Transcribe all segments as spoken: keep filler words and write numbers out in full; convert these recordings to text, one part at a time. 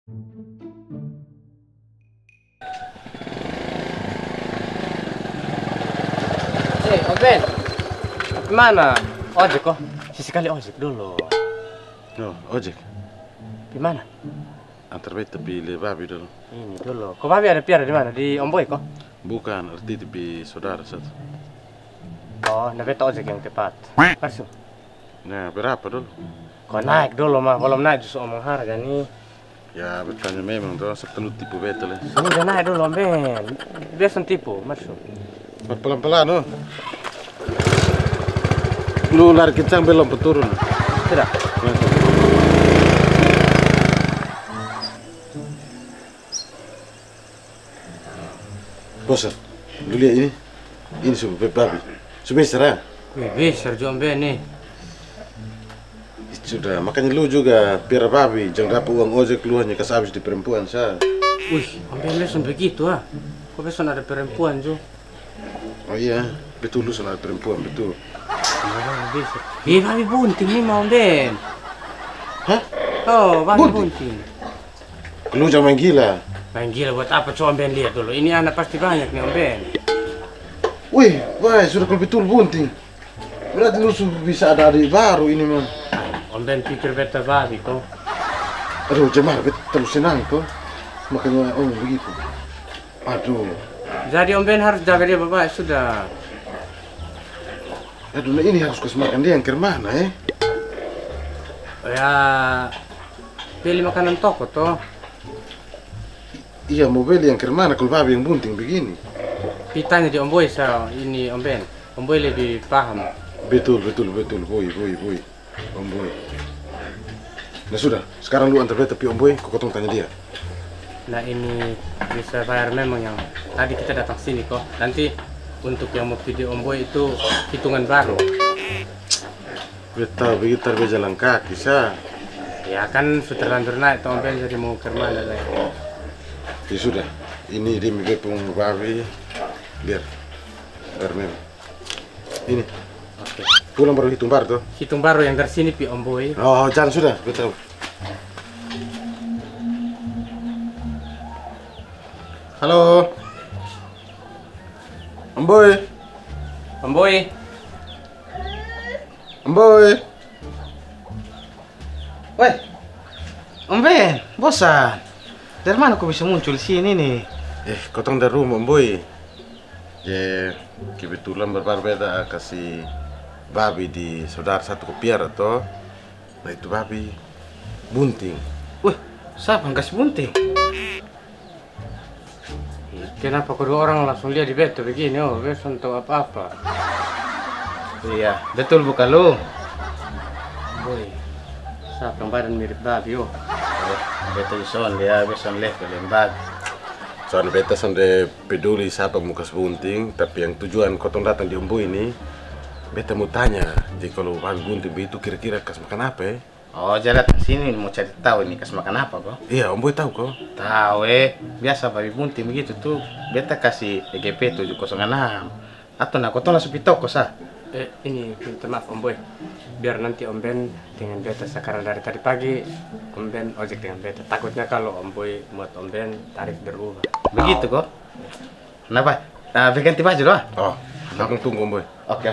Eh, Om Ben, gimana? Ojek kok? Sesekali ojek dulu. No, ojek. Gimana? Antar beta pilih babi dulu. Ini dulu. Kok babi ada piara di mana? Di Om Boy kok? Bukan, arti di saudara satu. Oh, nah beta ojek yang tepat. Langsung. Nah, berapa dulu? Kau naik dulu mah, belum naik justru omong harga nih. Ya, betanya memang tuh sepenuh tipu beta lah. Ini udah naik dulu Om Ben. Biasa tipu, masuk. Pelan-pelan, oh. Lu lari kencang belum turun. Tidak. Bosan, lu lihat ini. Ini sudah babi. Sudah serang. Wih, besar juga Om Ben nih. Sudah, makanya lu juga biar babi. Jangan dapat uang ojek lu hanya kasih habis di perempuan, sah. Wih, Om Ben leson begitu ah. Kok besok ada perempuan juga? Oh iya, betul lu sama perempuan, betul. Oh, bisa. Eh, babi bunting nih Om Ben. Hah? Oh, babi Bunting? bunting. Lu jangan main gila. Main gila buat apa? Coba Om Ben lihat dulu. Ini anak pasti banyak nih Om Ben. Wih, wah sudah kalau betul bunting. Berarti lu sudah bisa ada adik baru ini, man. Om Ben pikir beta babi kok. Aduh, Jemar, beta terlalu senang kok. Makanya oh begitu. Aduh. Jadi Om Ben harus jaga dia bapak sudah. Aduh, nah ini harus kasih makan dia yang ke mana, eh? Ya, pilih makanan toko toh. Iya, mau beli yang ke mana kalau babi yang bunting begini? Pitanya di Om Boy so, ini Om Ben. Om Boy lebih paham. Betul, betul, betul, boy, boy, boy. Om Boy. Nah sudah, sekarang lu antar beta pi Om Boy, kau potong tanya dia. Nah ini bisa bayar memang yang tadi kita datang sini kok. Nanti untuk yang mau video Om Boy itu hitungan baru. Beta begitu terbe jalan kaki, sah. Ya kan sudah terlanjur naik tuh Om Ben jadi mau ke mana lagi. Ya sudah, ini demi bepung babi. Biar, biar memang. Ini. Oke. Pulang baru hitung baru tuh. Hitung baru yang dari sini pi Om Boy. Oh, jangan sudah, betul. Halo. Om Boy. Om Boy. Om Boy. Woi, Om Ben, bosan. Dari mana kau bisa muncul sini nih? Eh, kotong dari rumah Om Boy. Ya, kebetulan berbeda kasih babi di saudara satu kopiar atau. Nah itu babi bunting. Wih, siapa yang kasih bunting? Kenapa kedua orang langsung lihat di bete begini? Oh, besok untuk apa-apa. Iya, betul bukan lu? Boy, siapa yang badan mirip babi oh? Eh, betul son dia beson leh ke lembag. Soalnya beta sonde peduli siapa mau kasih bunting, tapi yang tujuan kotong datang di Om Boy ini, beta mau tanya, jadi kalau babi bunting begitu kira-kira kasih makan apa ya? Oh, jadi datang sini mau cari tahu ini kasih makan apa kok? Iya, Om Boy tahu kok. Tahu eh, biasa babi bunting begitu tuh, beta kasih E G P tujuh nol enam. Atau nak kotong langsung pi toko sah. Eh, ini minta maaf Om Boy. Biar nanti Om Ben dengan beta sekarang dari tadi pagi, Om Ben ojek dengan beta. Takutnya kalau Om Boy buat Om Ben tarif berubah. Begitu kok? Kenapa? Nah, ganti baju doang. Oh, langsung tunggu Om Boy. Oke.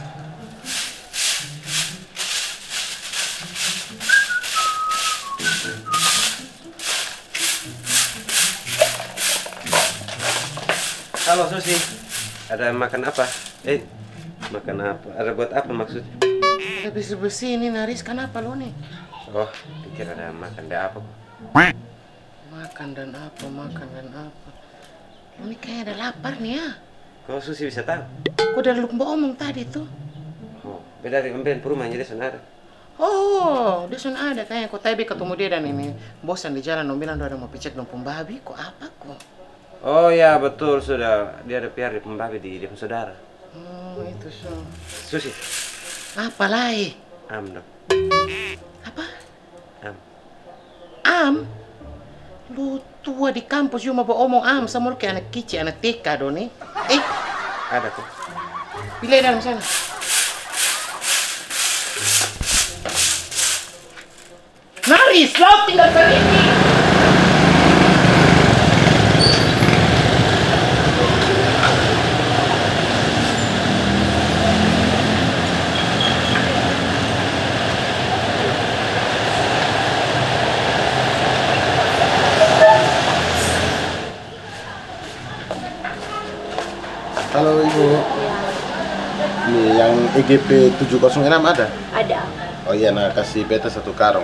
Halo Susi, ada makan apa? Eh, makan apa? Ada buat apa maksudnya? Ada bersih-bersih ini Naris, kenapa lo nih? Oh, pikir ada makan ada apa? Makan dan apa, makan dan apa. Lo nih kayak ada lapar nih ya. Kok Susi bisa tahu? Kok dari lu mbak omong tadi tuh? Oh, beda dari Om Ben perumahan jadi sana ada. Oh, dia sudah ada kayaknya. Kok tadi ketemu dia dan ini bosan di jalan, dong bilang udah mau picek dong pembabi. Kok apa kok? Oh ya betul sudah dia ada piara di pembabi di dia saudara. Oh itu so. Susi, Apa lagi? am dong. Apa? Am. Am? Lu tua di kampus cuma bawa omong am sama lu kayak anak kecil, anak T K dong nih. Eh, Ada kok. pilih dalam sana. Naris, laut tinggal kali ini. Halo Ibu. Ini yang E G P tujuh nol enam ada? Ada. Oh iya, nah kasih beta satu karung.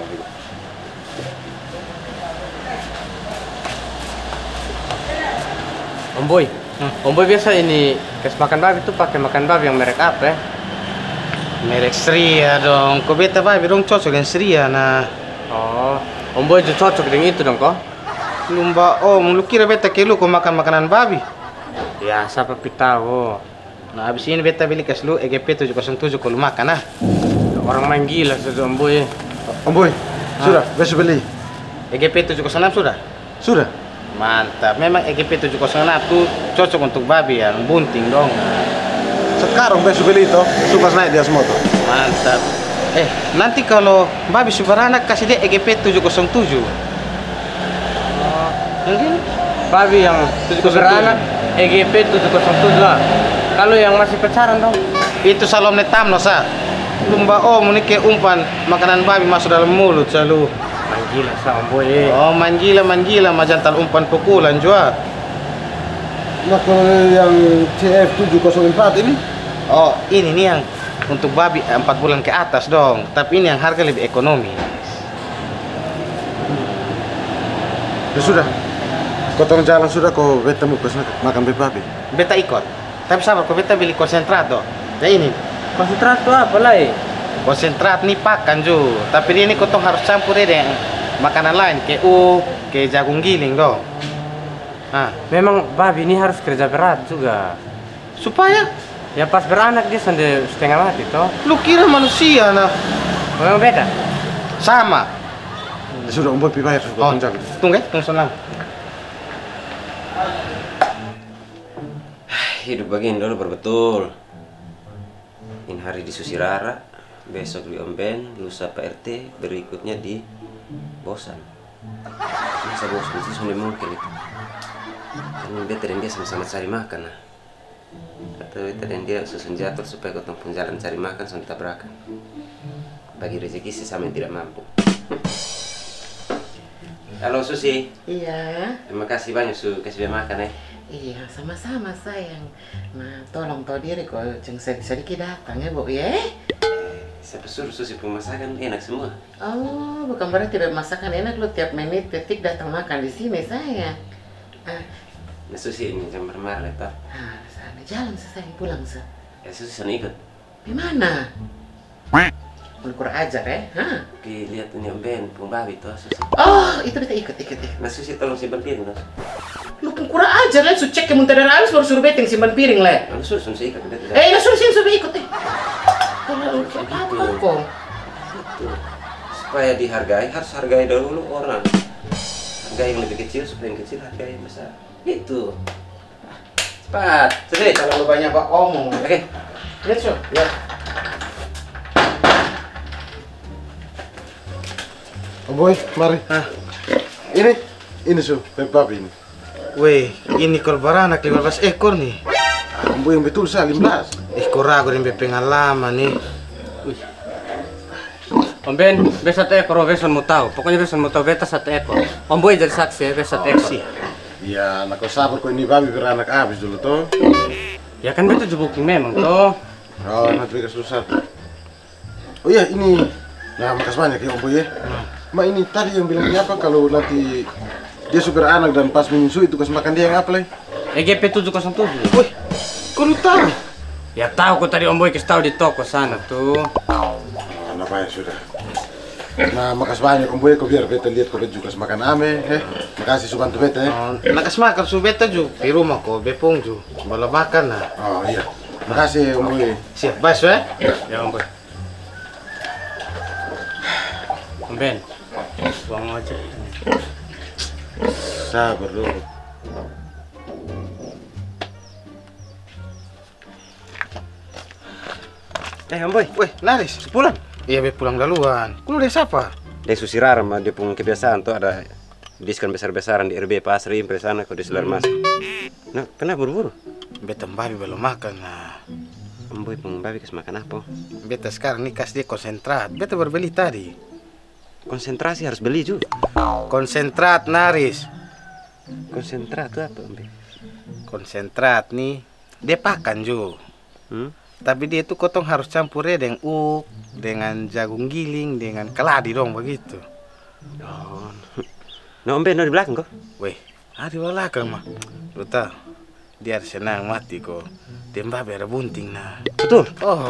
Om Boy, hmm. Om Boy biasa ini kes makan babi tuh pakai makan babi yang merek apa ya? Merek Sria dong. Kok beta babi dong cocok dengan Sria nah. Oh, Om Boy juga cocok dengan itu dong kok? Lumba om, lu kira beta ke lu kok makan makanan babi? Ya, siapa tahu. Nah habis ini beta beli kes lu E G P tujuh nol tujuh kalau makan ah. Orang main gila sudah Om Boy. Om Boy, sudah, besok beli. E G P tujuh nol enam sudah? Sudah. Mantap, memang E G P tujuh nol enam tuh cocok untuk babi yang bunting dong. Sekarang besok beli itu, suka naik dia semua tuh. Mantap. Eh, nanti kalau babi subaranak kasih dia E G P tujuh nol tujuh. Oh, yang gini? babi yang beranak E G P tujuh nol tujuh lah. Kalau yang masih pacaran dong? Itu salom netamno sa. Lumba om ini kayak umpan makanan babi masuk dalam mulut selalu. Manggila sa Om Boy. Oh, manggila manggila majantal umpan pukulan jua. Nah kalau yang C F tujuh nol empat ini? Oh, ini nih yang untuk babi empat bulan ke atas dong. Tapi ini yang harga lebih ekonomi. Ya sudah. Kotong jalan sudah kau beta mau kesana makan babi. Beta ikut. Tapi sabar, kau beta beli konsentrat dong. Ya ini. Konsentrat tuh apa lah? Konsentrat nih pakan ju. Tapi ini kotong harus campur dengan makanan lain kayak u, kayak jagung giling dong. Nah, memang babi ini harus kerja berat juga. Supaya? Ya pas beranak dia sampai setengah mati toh. Lu kira manusia nah? Memang beda. Sama. Ya sudah Om Boy pi bayar. Oh, tunggu ya, tunggu selang. Hidup begini dulu berbetul. Ini hari di Susirara, besok di Om Ben, lusa P R T, berikutnya di Bosan. Masa bosan itu sudah mungkin itu. Karena beta dan dia sama-sama cari makan nah. Atau beta dan dia susun jatuh supaya ketemu pun jalan cari makan sampai tabrakan. Bagi rezeki sesama yang tidak mampu. Halo Susi. Iya. Terima kasih banyak Su, kasih dia makan ya. Iya, sama-sama sayang. Nah, tolong tahu diri kok, ceng sedikit datang ya, Bu ya. Siapa suruh Susi pemasakan enak semua? Oh, bukan berarti masakan enak lo tiap menit detik datang makan di sini sayang. Ah, Nah Susi ini jam marah lepas. ah, sana jalan sayang pulang sa. Ya Susi sana ikut. Di mana? Lu kurang ajar ya? Hah? Oke, lihat ini Om Ben, pung babi tuh Susi. Oh, itu kita ikut, ikut, ikut. Nah Susi tolong simpan piring tuh. Lu pun kurang ajar lah, su cek ke muntah dari habis baru suruh beteng simpan piring lah. Lalu Susi Susi ikut. Eh, lu suruh sini suruh ikut eh. Kalau apa kok? Itu. Supaya dihargai, harus hargai dahulu orang. Hargai yang lebih kecil supaya yang kecil hargai yang besar. Itu. Cepat, Susi. Kalau lu banyak pak omong. Oke. Lihat su, lihat. Om Boy, mari. Hah? Ini, ini su, babi ini. Weh, ini kalau beranak lima belas ekor nih. Om Boy yang betul saya lima belas. Eh, kau ragu dengan pengalaman nih. Om Ben, beta satu ekor, beson mau tahu. Pokoknya beson mau tahu beta satu ekor. Om Boy jadi saksi ya, beta satu ekor. Iya, nak kau sabar kau ini babi beranak habis dulu toh. Ya kan beta jubukin memang toh. Oh, nanti beri susah. Oh iya, ini. Nah, makasih banyak ya Om Boy ya. Ma ini tadi yang bilang apa kalau nanti dia supir anak dan pas menyusui itu kasih makan dia yang apa lagi? E G P tujuh nol tujuh. Wih, kau lu tahu? Ya tahu kok tadi Om Boy kasih tahu di toko sana tuh. Nah, apa ya sudah. Nah, makasih banyak Om Boy, kau biar beta lihat kau juga kasih makan ame, eh. Makasih su bantu beta ya. Oh, nakas makan su beta ju di rumah kok bepung ju. Bala makan nah. Oh iya. Makasih Om Boy. Siap, bas ya. Ya Om Boy. Om Ben, uang ojek. Sabar dulu. Eh Om Boy, Weh, Naris, pulang? Iya, be pulang duluan. Kau udah siapa? dia Susirara mah dia punya kebiasaan tuh ada diskon besar-besaran di R B Pasar Impres sana kalau di Selar Mas. Nah, kenapa buru-buru? Beta babi belum makan nah. Om Boy pung babi kasih makan apa? Beta sekarang nih kasih dia konsentrat. Beta berbeli tadi. Konsentrasi harus beli juga. Konsentrat Naris. Konsentrat itu apa Om Boy? Konsentrat nih Dia pakan Ju. Hmm? Tapi dia itu kotong harus campurnya dengan uk, dengan jagung giling, dengan keladi dong begitu. Oh. Nah, Om Ben di belakang kok? Weh, ada di belakang mah. Lu tahu, dia senang mati kok. Dia mbak ada bunting nah. Betul. Oh.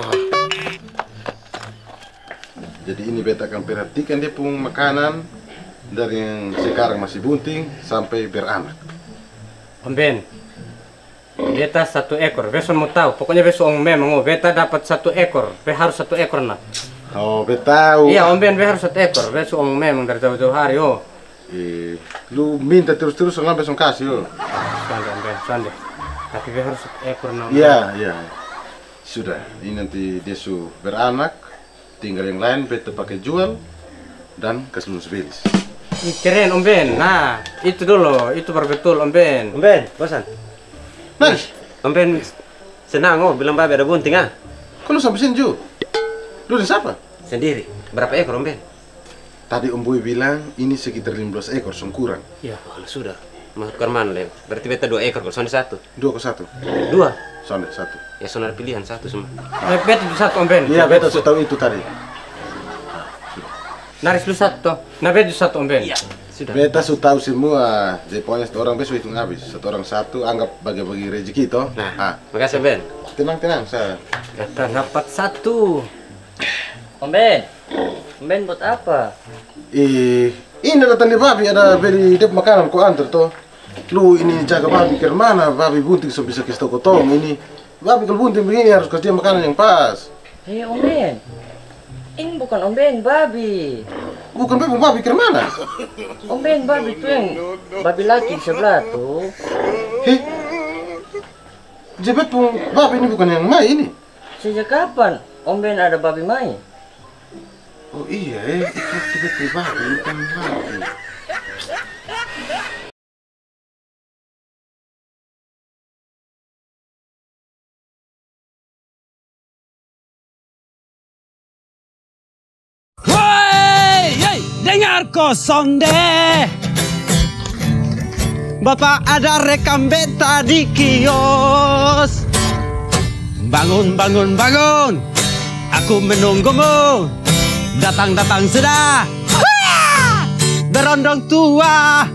Jadi ini beta akan perhatikan dia pun makanan dari yang sekarang masih bunting sampai beranak. Om Ben, beta satu ekor. Besok mau tahu. Pokoknya besok om memang oh beta dapat satu ekor. Be harus satu ekor nah. Oh, beta tahu. Iya om Ben, be harus satu ekor. Besok om memang dari jauh-jauh hari oh. Eh, lu minta terus-terus orang besok kasih oh. Sande om Ben, sande. Tapi be harus satu ekor nah. Iya, iya. Sudah, ini nanti dia su beranak, tinggal yang lain beta pakai jual dan kasih lu sebelis. Ih, keren om Ben. Nah, itu dulu, itu baru betul om Ben. Om Ben, bosan. Nice. Om Ben senang oh bilang babe ada bunting ah. Kok lu sampai sini Ju? Lu dan siapa? Sendiri. Berapa ekor Om Ben? Tadi Om Boy bilang ini sekitar lima belas ekor, song kurang. Iya. Oh, sudah. Masuk ke mana le? Berarti beta dua ekor, kalau Sonde satu. Dua ke satu. Dua. Sonde satu. Ya Sonde ada pilihan satu semua. Eh, beta itu satu om Ben. Iya, beta sudah tahu itu tadi. Naris lu satu. Nah, beta itu satu om Ben. Iya. Sudah. Beta sudah tahu semua. Jadi pokoknya satu orang besok hitung habis. Satu orang satu, anggap bagi-bagi rezeki toh. Nah, Ah, makasih Om Ben. tenang-tenang saya. Beta dapat satu. Om Ben, Om Ben buat apa? Eh, ini datang di babi ada beli dia makanan kau antar toh. Lu ini jaga babi ke mana? Babi bunting so bisa kasih toko tong ini. Babi kalau bunting begini harus kasih dia makanan yang pas. Hei Om Ben, ini bukan Om Ben, babi. Bukan babi, babi ke mana? Om Ben, babi tuh yang babi laki di sebelah tuh. Heh, jebet pun babi ini bukan yang mai ini. Sejak kapan Om Ben ada babi mai? Oh iya, eh, itu betul babi, bukan babi. Woi, hey, dengar kosong deh. Bapak ada rekam beta di kios. Bangun, bangun, bangun. Aku menunggumu. Datang, datang sudah. Wah! Berondong tua.